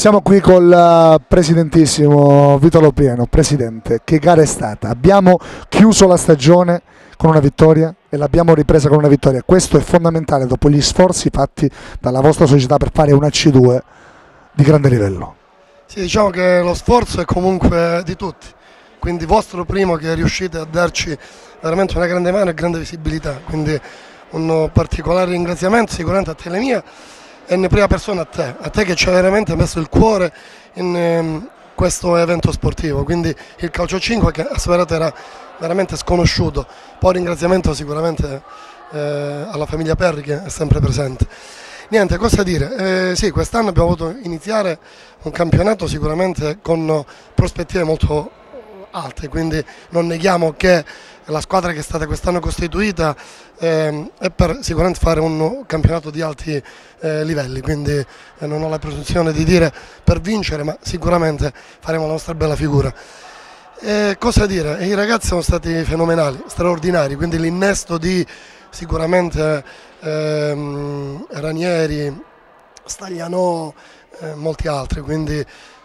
Siamo qui col presidentissimo Vito Lopieno. Presidente, che gara è stata? Abbiamo chiuso la stagione con una vittoria e l'abbiamo ripresa con una vittoria. Questo è fondamentale dopo gli sforzi fatti dalla vostra società per fare una C2 di grande livello. Sì, diciamo che lo sforzo è comunque di tutti, quindi vostro primo che riuscite a darci veramente una grande mano e grande visibilità, quindi un particolare ringraziamento sicuramente a Telemia e in prima persona a te che ci ha veramente messo il cuore in questo evento sportivo, quindi il calcio 5 che a Soverato era veramente sconosciuto. Poi ringraziamento sicuramente alla famiglia Perri che è sempre presente. Niente, cosa dire? Sì, quest'anno abbiamo voluto iniziare un campionato sicuramente con prospettive molto alte, quindi non neghiamo che la squadra che è stata quest'anno costituita è per sicuramente fare un campionato di alti livelli, quindi non ho la presunzione di dire per vincere, ma sicuramente faremo la nostra bella figura. Cosa dire? I ragazzi sono stati fenomenali, straordinari, quindi l'innesto di sicuramente Ranieri, Staglianò, molti altri, quindi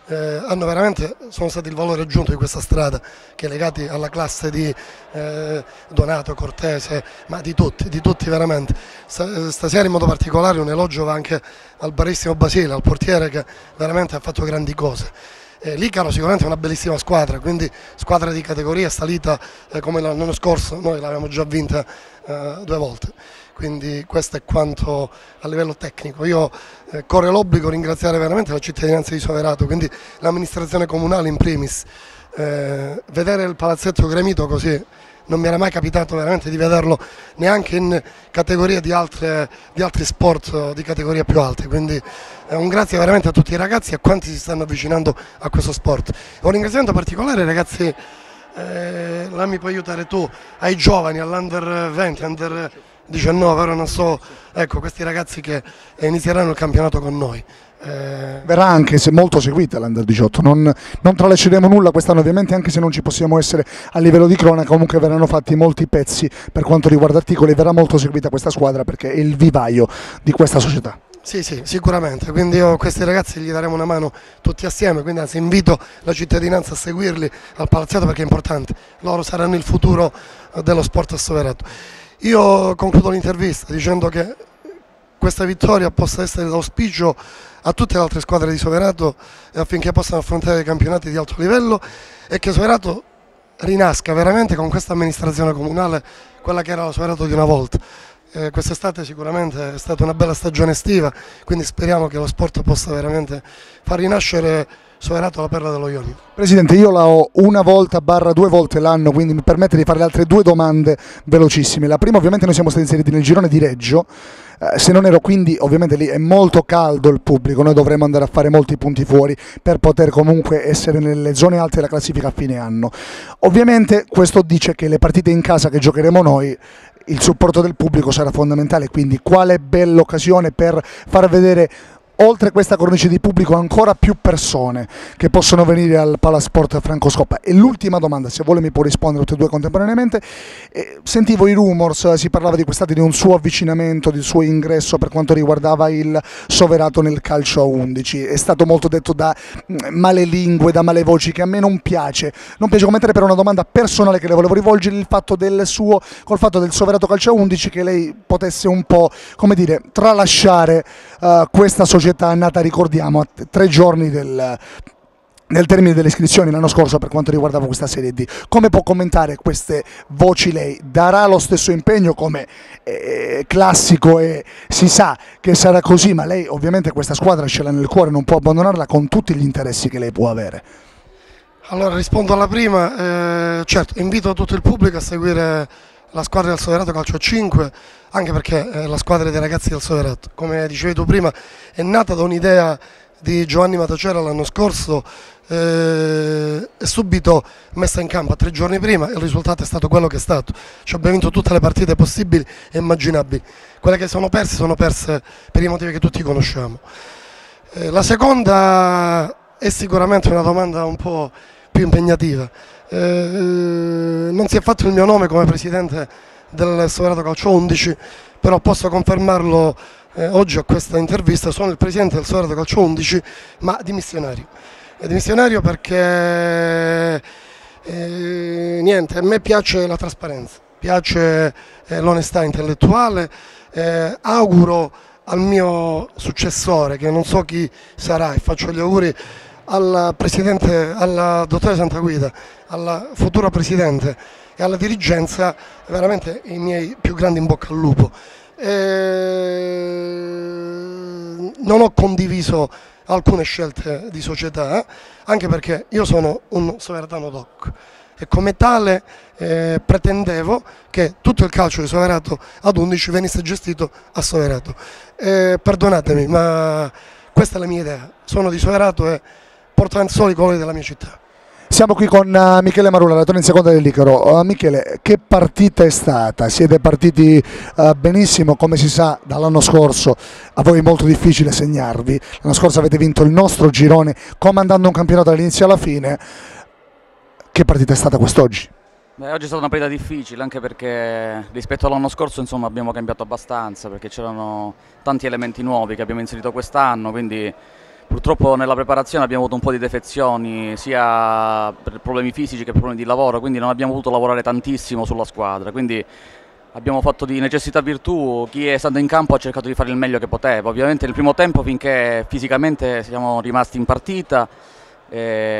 sono stati il valore aggiunto di questa strada, che è legati alla classe di Donato, Cortese, ma di tutti veramente. Stasera in modo particolare un elogio va anche al barissimo Basile, al portiere che veramente ha fatto grandi cose. L'Icaro sicuramente è una bellissima squadra, quindi squadra di categoria salita come l'anno scorso, noi l'avevamo già vinta 2 volte, quindi questo è quanto a livello tecnico. Io corre l'obbligo di ringraziare veramente la cittadinanza di Soverato, quindi l'amministrazione comunale in primis. Vedere il palazzetto gremito così non mi era mai capitato veramente di vederlo neanche in categoria di altri sport di categoria più alte, quindi un grazie veramente a tutti i ragazzi e a quanti si stanno avvicinando a questo sport. Un ringraziamento particolare ai ragazzi, là mi puoi aiutare tu, ai giovani, all'Under 20, Under 19, ora non so, ecco, questi ragazzi che inizieranno il campionato con noi. Verrà anche molto seguita l'Under 18, non tralasceremo nulla quest'anno ovviamente, anche se non ci possiamo essere a livello di cronaca, comunque verranno fatti molti pezzi per quanto riguarda articoli, verrà molto seguita questa squadra perché è il vivaio di questa società. Sì, sicuramente, quindi io a questi ragazzi gli daremo una mano tutti assieme, quindi anzi invito la cittadinanza a seguirli al palazzetto perché è importante, loro saranno il futuro dello sport a Soverato. Io concludo l'intervista dicendo che questa vittoria possa essere d'auspicio a tutte le altre squadre di Soverato affinché possano affrontare i campionati di alto livello e che Soverato rinasca veramente con questa amministrazione comunale, quella che era la Soverato di una volta. Quest'estate sicuramente è stata una bella stagione estiva, quindi speriamo che lo sport possa veramente far rinascere Soverato, la perla dello Ionio. Presidente, io la ho 1-2 volte l'anno, quindi mi permette di fare le altre 2 domande velocissime. La prima, ovviamente noi siamo stati inseriti nel girone di Reggio, se non ero, quindi ovviamente lì è molto caldo il pubblico, noi dovremmo andare a fare molti punti fuori per poter comunque essere nelle zone alte della classifica a fine anno. Ovviamente questo dice che le partite in casa che giocheremo noi, il supporto del pubblico sarà fondamentale, quindi quale bella occasione per far vedere oltre questa cornice di pubblico ancora più persone che possono venire al Palasport Franco Scoppa. E l'ultima domanda, se vuole mi può rispondere tutte e 2 contemporaneamente. Sentivo i rumors, si parlava di quest'estate di un suo avvicinamento, del suo ingresso per quanto riguardava il Soverato nel calcio a 11. È stato molto detto da male lingue, da male voci, che a me non piace commettere, per una domanda personale che le volevo rivolgere, il fatto del Soverato calcio a 11, che lei potesse un po', come dire, tralasciare questa società nata, ricordiamo, a 3 giorni del termine delle iscrizioni l'anno scorso per quanto riguardava questa Serie D. Come può commentare queste voci lei? Darà lo stesso impegno come classico e si sa che sarà così, ma lei ovviamente questa squadra ce l'ha nel cuore, non può abbandonarla con tutti gli interessi che lei può avere. Allora rispondo alla prima, certo, invito tutto il pubblico a seguire la squadra del Soverato Calcio 5, anche perché la squadra dei ragazzi del Soverato, come dicevi tu prima, è nata da un'idea di Giovanni Matacera l'anno scorso, è subito messa in campo 3 giorni prima e il risultato è stato quello che è stato. Ci abbiamo vinto tutte le partite possibili e immaginabili, quelle che sono perse per i motivi che tutti conosciamo. La seconda è sicuramente una domanda un po' più impegnativa. Non si è fatto il mio nome come presidente del Soverato Calcio 11, però posso confermarlo oggi a questa intervista, sono il presidente del Soverato Calcio 11, ma dimissionario. È dimissionario perché niente, a me piace la trasparenza, piace l'onestà intellettuale, auguro al mio successore, che non so chi sarà, e faccio gli auguri al presidente, alla dottoressa Santaguida, alla futura presidente e alla dirigenza, veramente i miei più grandi in bocca al lupo. Non ho condiviso alcune scelte di società, anche perché io sono un soveratano doc e come tale pretendevo che tutto il calcio di Soverato ad 11 venisse gestito a Soverato. Perdonatemi, ma questa è la mia idea. Sono di Soverato e porto avanti solo i colori della mia città. Siamo qui con Michele Marula, allenatore in seconda dell'Icaro. Michele, che partita è stata? Siete partiti benissimo, come si sa dall'anno scorso a voi è molto difficile segnarvi. L'anno scorso avete vinto il nostro girone comandando un campionato dall'inizio alla fine. Che partita è stata quest'oggi? Oggi è stata una partita difficile, anche perché rispetto all'anno scorso insomma, abbiamo cambiato abbastanza, perché c'erano tanti elementi nuovi che abbiamo inserito quest'anno, quindi purtroppo nella preparazione abbiamo avuto un po' di defezioni, sia per problemi fisici che per problemi di lavoro, quindi non abbiamo potuto lavorare tantissimo sulla squadra, quindi abbiamo fatto di necessità virtù. Chi è stato in campo ha cercato di fare il meglio che poteva. Ovviamente nel primo tempo, finché fisicamente siamo rimasti in partita, si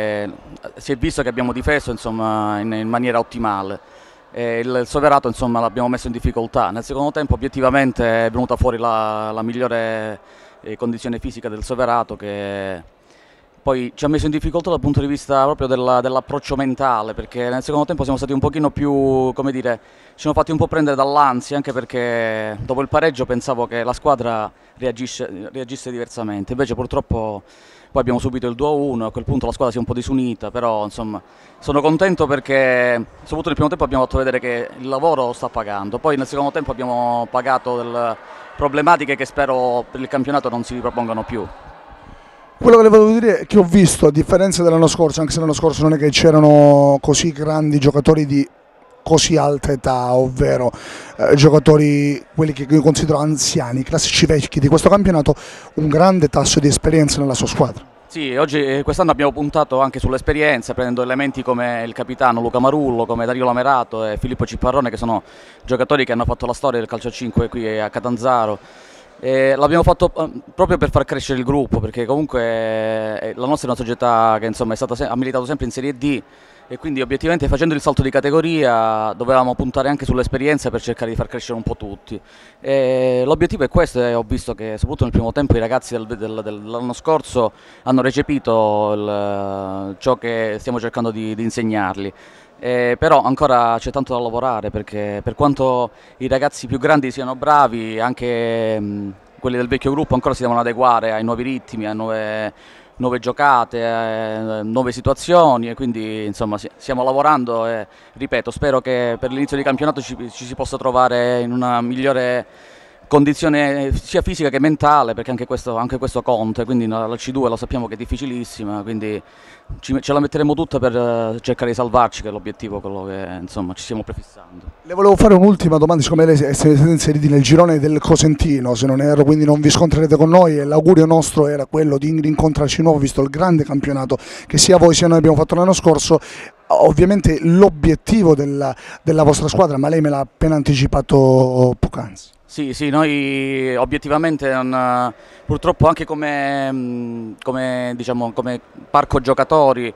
è visto che abbiamo difeso insomma, in maniera ottimale. Il Soverato insomma, l'abbiamo messo in difficoltà. Nel secondo tempo obiettivamente è venuta fuori la migliore condizione fisica del Soverato, che poi ci ha messo in difficoltà dal punto di vista proprio dell'approccio mentale, perché nel secondo tempo siamo stati un pochino più, come dire, ci siamo fatti un po' prendere dall'ansia, anche perché dopo il pareggio pensavo che la squadra reagisse diversamente, invece purtroppo poi abbiamo subito il 2-1, a quel punto la squadra si è un po' disunita, però insomma sono contento perché soprattutto nel primo tempo abbiamo fatto vedere che il lavoro sta pagando, poi nel secondo tempo abbiamo pagato delle problematiche che spero per il campionato non si ripropongano più. Quello che le volevo dire è che ho visto, a differenza dell'anno scorso, anche se l'anno scorso non è che c'erano così grandi giocatori di così alta età, ovvero giocatori, quelli che io considero anziani, classici vecchi di questo campionato, un grande tasso di esperienza nella sua squadra. Sì, oggi quest'anno abbiamo puntato anche sull'esperienza, prendendo elementi come il capitano Luca Marullo, come Dario Lamerato e Filippo Cipparrone, che sono giocatori che hanno fatto la storia del calcio a 5 qui a Catanzaro. L'abbiamo fatto proprio per far crescere il gruppo, perché comunque la nostra è una società che insomma, ha militato sempre in Serie D, e quindi obiettivamente facendo il salto di categoria dovevamo puntare anche sull'esperienza per cercare di far crescere un po' tutti. L'obiettivo è questo, e ho visto che soprattutto nel primo tempo i ragazzi dell'anno scorso hanno recepito ciò che stiamo cercando di insegnarli. Però ancora c'è tanto da lavorare, perché per quanto i ragazzi più grandi siano bravi, anche quelli del vecchio gruppo ancora si devono adeguare ai nuovi ritmi, a nuove giocate, nuove situazioni, e quindi insomma stiamo lavorando e ripeto, spero che per l'inizio di campionato ci si possa trovare in una migliore condizione sia fisica che mentale, perché anche questo conta, quindi la C2 lo sappiamo che è difficilissima, quindi ce la metteremo tutta per cercare di salvarci, che è l'obiettivo, quello che insomma ci stiamo prefissando. Le volevo fare un'ultima domanda, siccome lei siete inseriti nel girone del Cosentino, se non erro, quindi non vi scontrerete con noi, e l'augurio nostro era quello di rincontrarci nuovo, visto il grande campionato che sia voi sia noi abbiamo fatto l'anno scorso. Ovviamente l'obiettivo della vostra squadra, ma lei me l'ha appena anticipato poc'anzi. Sì, noi obiettivamente purtroppo anche come parco giocatori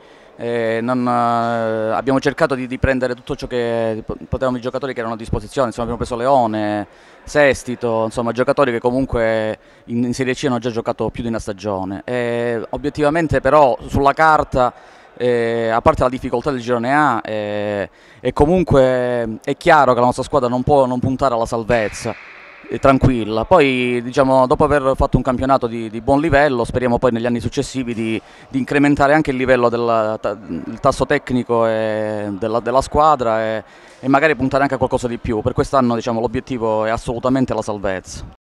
abbiamo cercato di prendere tutto ciò che potevamo, i giocatori che erano a disposizione, insomma, abbiamo preso Leone, Sestito, insomma giocatori che comunque in Serie C hanno già giocato più di una stagione. Obiettivamente però sulla carta, a parte la difficoltà del girone A, e comunque è chiaro che la nostra squadra non può non puntare alla salvezza, tranquilla. Poi diciamo, dopo aver fatto un campionato di buon livello, speriamo poi negli anni successivi di incrementare anche il livello del tasso tecnico della squadra, e magari puntare anche a qualcosa di più. Per quest'anno diciamo, l'obiettivo è assolutamente la salvezza.